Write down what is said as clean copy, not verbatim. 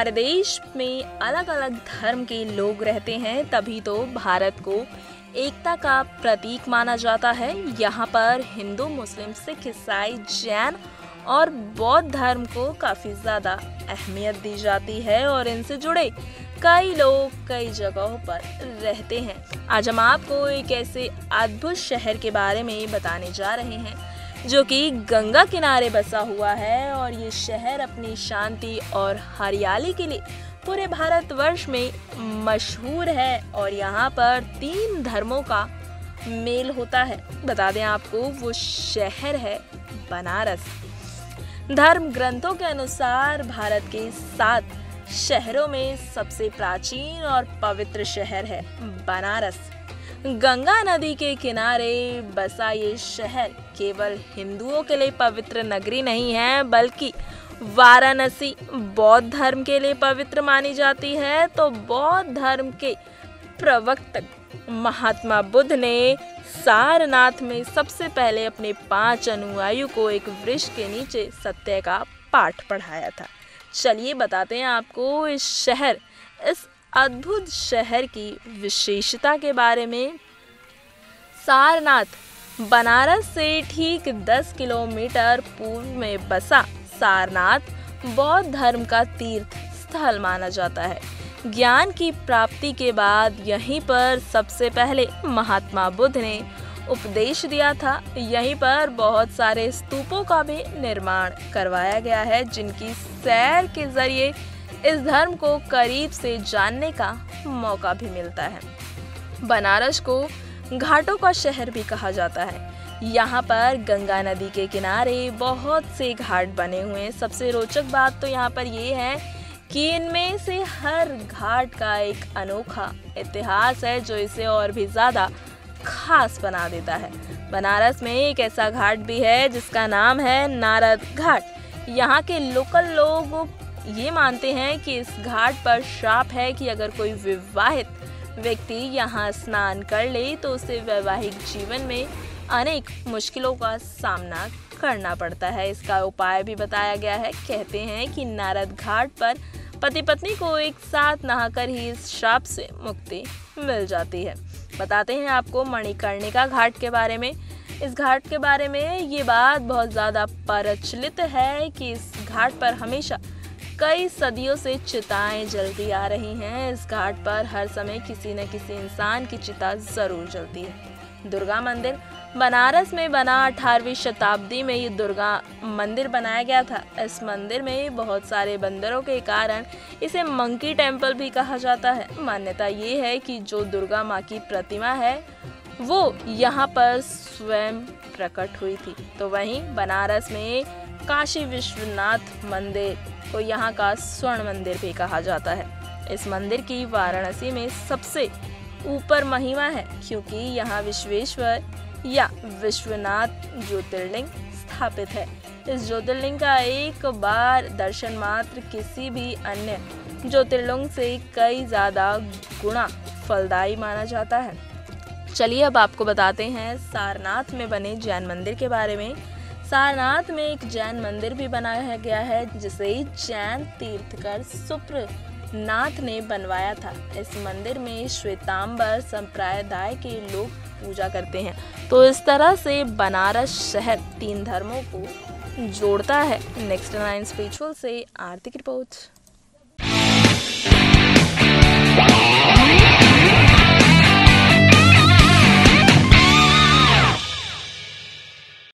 हमारे देश में अलग अलग धर्म के लोग रहते हैं, तभी तो भारत को एकता का प्रतीक माना जाता है। यहाँ पर हिंदू, मुस्लिम, सिख, ईसाई, जैन और बौद्ध धर्म को काफ़ी ज़्यादा अहमियत दी जाती है और इनसे जुड़े कई लोग कई जगहों पर रहते हैं। आज हम आपको एक ऐसे अद्भुत शहर के बारे में बताने जा रहे हैं जो कि गंगा किनारे बसा हुआ है और ये शहर अपनी शांति और हरियाली के लिए पूरे भारतवर्ष में मशहूर है और यहाँ पर 3 धर्मों का मेल होता है। बता दें आपको, वो शहर है बनारस। धर्म ग्रंथों के अनुसार भारत के 7 शहरों में सबसे प्राचीन और पवित्र शहर है बनारस। गंगा नदी के किनारे बसा ये शहर केवल हिंदुओं के लिए पवित्र नगरी नहीं है, बल्कि वाराणसी बौद्ध धर्म के लिए पवित्र मानी जाती है। तो बौद्ध धर्म के प्रवर्तक महात्मा बुद्ध ने सारनाथ में सबसे पहले अपने 5 अनुयायियों को एक वृक्ष के नीचे सत्य का पाठ पढ़ाया था। चलिए बताते हैं आपको इस अद्भुत शहर की विशेषता के बारे में। सारनाथ बनारस से ठीक 10 किलोमीटर पूर्व में बसा सारनाथ बौद्ध धर्म का तीर्थ स्थल माना जाता है। ज्ञान की प्राप्ति के बाद यहीं पर सबसे पहले महात्मा बुद्ध ने उपदेश दिया था। यहीं पर बहुत सारे स्तूपों का भी निर्माण करवाया गया है, जिनकी सैर के जरिए इस धर्म को करीब से जानने का मौका भी मिलता है। बनारस को घाटों का शहर भी कहा जाता है। यहाँ पर गंगा नदी के किनारे बहुत से घाट बने हुए हैं। सबसे रोचक बात तो यहाँ पर ये है कि इनमें से हर घाट का एक अनोखा इतिहास है जो इसे और भी ज़्यादा खास बना देता है। बनारस में एक ऐसा घाट भी है जिसका नाम है नारद घाट। यहाँ के लोकल लोग ये मानते हैं कि इस घाट पर श्राप है कि अगर कोई विवाहित व्यक्ति यहाँ स्नान कर ले तो उसे वैवाहिक जीवन में अनेक मुश्किलों का सामना करना पड़ता है। इसका उपाय भी बताया गया है। कहते हैं कि नारद घाट पर पति पत्नी को एक साथ नहाकर ही इस श्राप से मुक्ति मिल जाती है। बताते हैं आपको मणिकर्णिका घाट के बारे में। इस घाट के बारे में ये बात बहुत ज़्यादा प्रचलित है कि इस घाट पर हमेशा कई सदियों से चिताएं जलती आ रही हैं। इस घाट पर हर समय किसी न किसी इंसान की चिता जरूर जलती है। दुर्गा मंदिर बनारस में बना 18वीं शताब्दी में ये दुर्गा मंदिर बनाया गया था। इस मंदिर में बहुत सारे बंदरों के कारण इसे मंकी टेम्पल भी कहा जाता है। मान्यता ये है कि जो दुर्गा माँ की प्रतिमा है वो यहाँ पर स्वयं प्रकट हुई थी। तो वहीं बनारस में काशी विश्वनाथ मंदिर को यहाँ का स्वर्ण मंदिर भी कहा जाता है। इस मंदिर की वाराणसी में सबसे ऊपर महिमा है क्योंकि यहाँ विश्वेश्वर या विश्वनाथ ज्योतिर्लिंग स्थापित है। इस ज्योतिर्लिंग का एक बार दर्शन मात्र किसी भी अन्य ज्योतिर्लिंग से कई ज़्यादा गुना फलदायी माना जाता है। चलिए अब आपको बताते हैं सारनाथ में बने जैन मंदिर के बारे में। सारनाथ में एक जैन मंदिर भी बनाया गया है जिसे जैन तीर्थकर सुप्रनाथ ने बनवाया था। इस मंदिर में श्वेतांबर संप्रदाय के लोग पूजा करते हैं। तो इस तरह से बनारस शहर 3 धर्मों को जोड़ता है। नेक्स्ट 9 स्पिरिचुअल से आर्थिक रिपोर्ट।